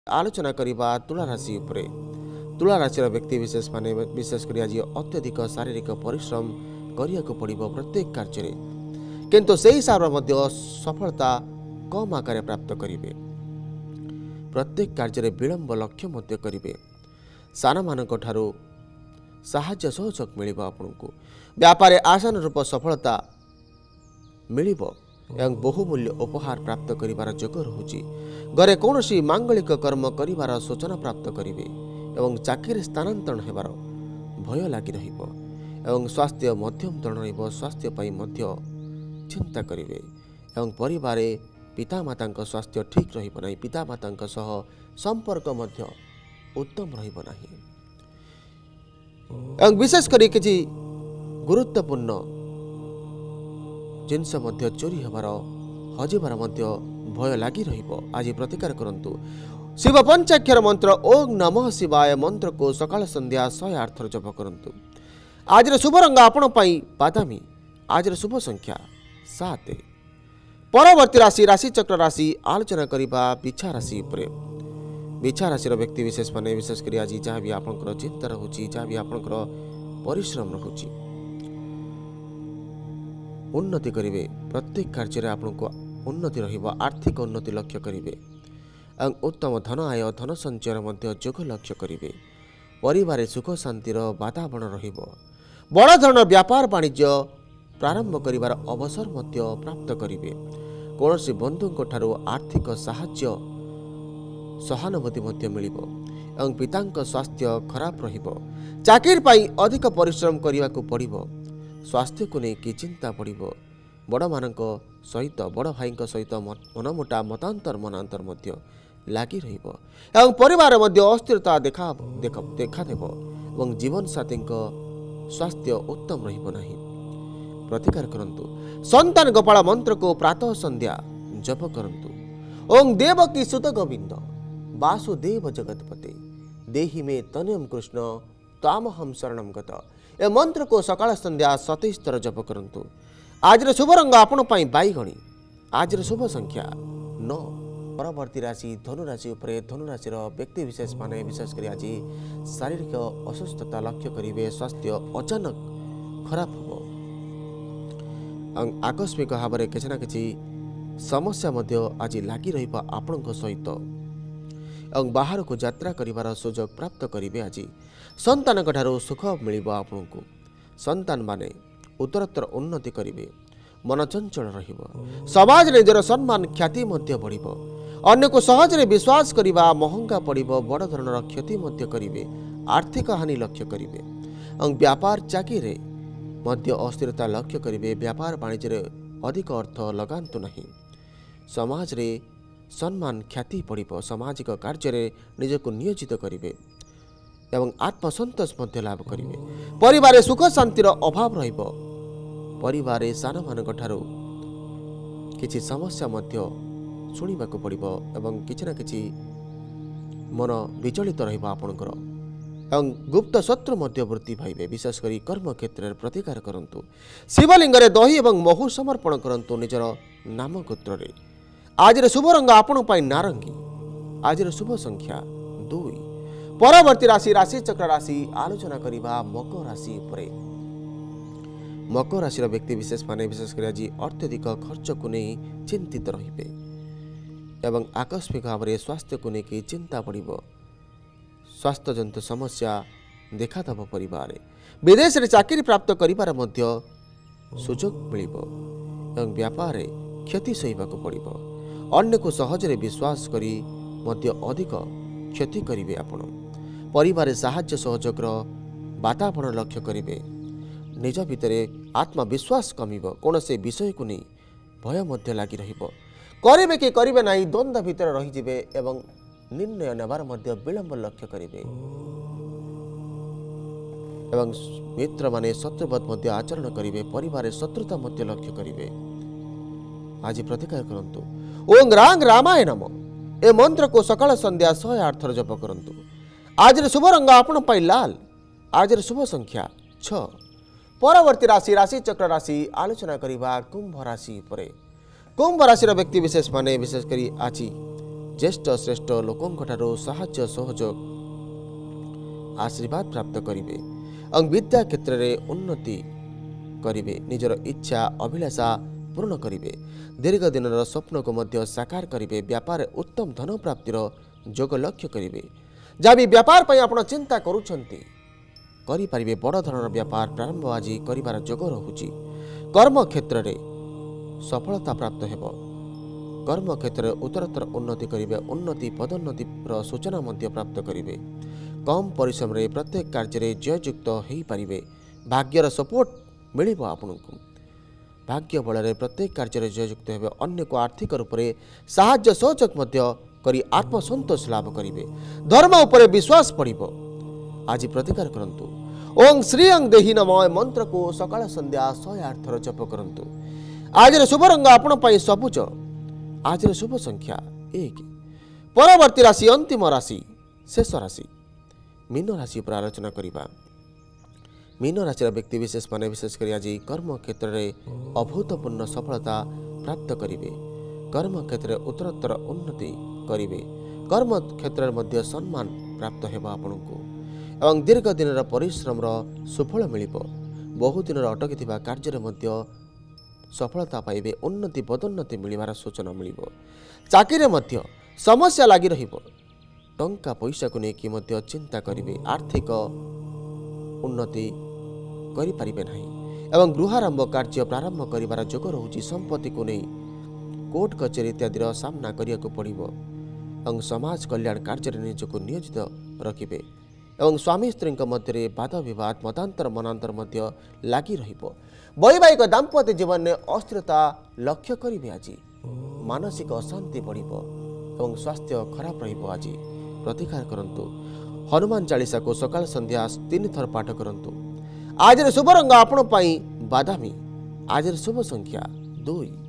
आलोचना करबा तुला राशि उपरे। तुला राशि व्यक्ति विशेष माने विशेषकर आज अत्यधिक शारीरिक परिश्रम करिया को पड़िबो प्रत्येक कार्य रे, किंतु से हिसाब रे सफलता कम आकार प्राप्त करिवे। प्रत्येक कार्य रे विलंब लक्ष्य मध्य करिवे। सान मानक ठारू साहाय्य सहयोग मिलिबो। आपनकु व्यापार आसान रूप सफलता मिलिबो एवं बहुमूल्य उपहार प्राप्त करिवार जोग रहुछि। घरे कौनसी मांगलिक कर्म करिवार सूचना प्राप्त करिवे एवं चाकरी स्थानांतरण हेबार भय लागि रहिबो एवं स्वास्थ्य मध्यम धरण रहिबो। स्वास्थ्य पई मध्य चिंता करिवे एवं परिवार पिता माता स्वास्थ्य ठीक रहिबो नाही। पिता माता सह संपर्क मध्य उत्तम रहिबो नाही एवं विशेष करी किछि गुरुत्वपूर्ण जिनस मध्य चोरी हेबार हजिबार मध्य भय लागि रहिबो। आज प्रतिकार करंतु शिव पंचाक्षर मंत्र ओम नमः शिवाय मंत्र को सकाळ संध्या 108 थर जप करंतु। आज शुभ रंग आपण पई बादामी। आज शुभ संख्या 7। परवर्ती राशि राशि चक्र राशि आलोचना करिबा बिछा राशि उपरे। बिछा राशि व्यक्ति विशेष माने विशेष करी आज जहाँ भी आपनकर चिंता रहुछि, जहाँ भी आपनकर परिश्रम रहुछि, उन्नति करिवे। प्रत्येक कार्य रे आपनको उन्नति रहिबो। आर्थिक उन्नति लक्ष्य करिवे एवं उत्तम धन आय धन संचय मध्य जोग लक्ष्य करिवे। परिवार सुख शांतिर वातावरण रहिबो। बड़ धरण व्यापार वाणिज्य प्रारंभ करिवार अवसर मध्य प्राप्त करिवे। कौनसी बंधुଙ୍କ ठारू आर्थिक साहाय्य सहानुभूति मध्य मिलिबो एवं पितांक स्वास्थ्य खराब रहिबो। चाकरी पाई अधिक परिश्रम करिवा को पड़िबो। स्वास्थ्य को लेकिन चिंता पड़िबो। बड़ मानक सहित बड़ भाई सहित मनमुटा मतांतर मनांतर मध्य लागी रहिबो एवं परिवार मध्य अस्थिरता देखा देबो एवं जीवन साथी स्वास्थ्य उत्तम रहिबो नाही। प्रतिकार करंतु संतान गोपाल मंत्र को प्रातः संध्या जप करंतु। ओम देवकी सुत गोविंद वासुदेव जगतपते देहि मे तनयम कृष्ण तामहम शरणम गत। ए मंत्र को सकाळ संध्या 27 थर जप करंतु। आज शुभ रंग आपण पई बाईगणी। आज शुभ संख्या 9। परवर्ती राशि धनु राशि उपरे। धनु राशि व्यक्ति विशेष माने विशेष करी आज शारीरिक असुस्थता लक्ष्य करिवे। स्वास्थ्य अचानक खराब हो आकस्मिक भाव में किसी ना कि समस्या मध्य आज लगी रहिबा आपणक सहित एवं बाहर को यात्रा करिवार सुजोग प्राप्त करिवे। आज संतान ठारू सुख मिलिबो। आपणकु संतान माने उत्तरोत्तर उन्नति करिवे। मन चंचल रहिबो। समाज निजर सम्मान ख्याति मध्य बढ़िबो। अन्य को सहज रे विश्वास करिबा महंगा पड़िबो। बड़ धरणर क्षति मध्य करिवे। आर्थिक हानि लक्ष्य करिवे एवं व्यापार चाकरी मध्य अस्थिरता लक्ष्य करिवे। व्यापार वाणिज्य रे अधिक अर्थ लगांतु नहीं। समाज रे सम्मान ख्याति पड़िबो। सामाजिक कार्य रे निजको नियोजित करिवे एवं आत्मसंतोष मध्य लाभ करिवे। परिवार सुख शांतिर अभाव रहिबो। परिवार सान मानक ठारू किछि समस्या मध्य शुणिबाको पड़िबो एवं किछि ना किछि मन विचलित रहिबो आपणकर एवं गुप्त शत्रु मध्य वृत्ति पाइबे। विशेषकर कर्म क्षेत्र में प्रतिकार करंतु। शिवलिंग रे दही एवं महू समर्पण करंतु निजर नाम गोत्र रे। आज शुभ रंग आपण पई नारंगी। आज शुभ संख्या 2। परवर्ती राशि राशि चक्र राशि आलोचना करिबा मकर राशि उपरे। मकर राशि व्यक्ति विशेष माने विशेषकर आज अत्यधिक खर्च को नहीं चिंतित रहिबे एवं आकस्मिक भाव में स्वास्थ्य को लेकिन चिंता बढ़िबो। स्वास्थ्य जनित समस्या देखादेव। परिवार विदेश रे चाकरी प्राप्त करिबार मध्य सुजोग मिलिबो एवं व्यापार क्षति सहिबाको पड़िबो। अन्य को सहज रे विश्वास करी मध्य अधिक क्षति करिवे। आपण परिवार साहाय्य सहयोगर वातावरण लक्ष्य करिवे। निज भितरे आत्मविश्वास कमिबो। कौन से विषय को नहीं भय मध्य लगी रहिबो। करिवे कि करिवे नाही द्वंद्व भितर रही जिवे एवं निर्णय नेबार मध्य विलंब लक्ष्य करिवे एवं मित्र माने शत्रुवत मध्य आचरण करिवे। परिवार शत्रुता मध्य लक्ष्य करिवे। आज प्रतिकार करंतु। ओम रांग रामाय नमो। ए मंत्र को सकाळ संध्या 108 थर जप करंतु। आज शुभ रंग आपण पई लाल। आज शुभ संख्या 6। परवर्ती राशि राशि चक्र राशि आलोचना करिबा कुंभ राशि उपरे। कुंभ राशि व्यक्ति विशेष माने विशेष करी आज ज्येष्ठ श्रेष्ठ लोकों साहाय्य सहयोग आशीर्वाद प्राप्त करेंगे और विद्या क्षेत्र में उन्नति करेंगे निजर इच्छा अभिलाषा पूर्ण करेंगे दीर्घ दिन स्वप्न को मध्य साकार करेंगे व्यापार उत्तम धन प्राप्तिर जोग लक्ष्य करेंगे जहाँ भी व्यापार पर आप चिंता करें बड़ धरण व्यापार प्रारंभ आज कर जोग रोचे कर्म क्षेत्र में सफलता प्राप्त हो कर्म क्षेत्र में उत्तरोत्तर उन्नति करेंगे उन्नति पदोन्नति सूचना प्राप्त करेंगे कम परिश्रम रे प्रत्येक कार्य रे जययुक्त हो पारे भाग्यर सपोर्ट मिल आपन को भाग्य बल प्रत्येक कार्य रे जययुक्त हो अन्य को आर्थिक रूप से साहाय्य सहयोग करी आत्मसंतोष लाभ करेंगे धर्म उपर विश्वास पड़ो आज प्रतिकार करंतु ओं श्री अंग देहि नमः मंत्र को सकाळ संध्या 108 थर जप करंतु आज शुभ रंग आपण सबुज आज शुभ संख्या 1 परवर्ती राशि अंतिम राशि शेष राशि मीन राशि पर आलोचना करवा मीन राशि व्यक्ति विशेष मान विशेषकर आज कर्म क्षेत्र में अभूतपूर्ण सफलता प्राप्त करेंगे कर्म क्षेत्र में उत्तरोत्तर उन्नति करेंगे कर्म क्षेत्र में सम्मान प्राप्त होगा आपन को एवं दीर्घ दिन परिश्रम सुफल मिल बहु दिन अटकी कार्य सफलता पाइबे उन्नति पदोन्नति मिलवार सूचना मिल चाकरी मध्य समस्या लगी टंका पैसा को लेकिन चिंता करेंगे आर्थिक उन्नति करें ना एवं गृहारंभ कार्य प्रारंभ कर जोग रोचे संपत्ति को नहीं कोर्ट कचेरी इत्यादि सामना करने को पड़ो और समाज कल्याण कार्य निजक नियोजित रखिए एवं स्वामी स्त्री मध्य वाद विवाद मतांतर मनांतर लगी वैवाहिक दाम्पत्य जीवन में अस्थिरता लक्ष्य करेंगे आज मानसिक अशांति बढ़ो एवं स्वास्थ्य खराब आज प्रतिकार करंतु हनुमान चालीसा को सकाल संध्या 3 थर पाठ करंतु आज शुभ रंग आपण बादामी आज शुभ संख्या 2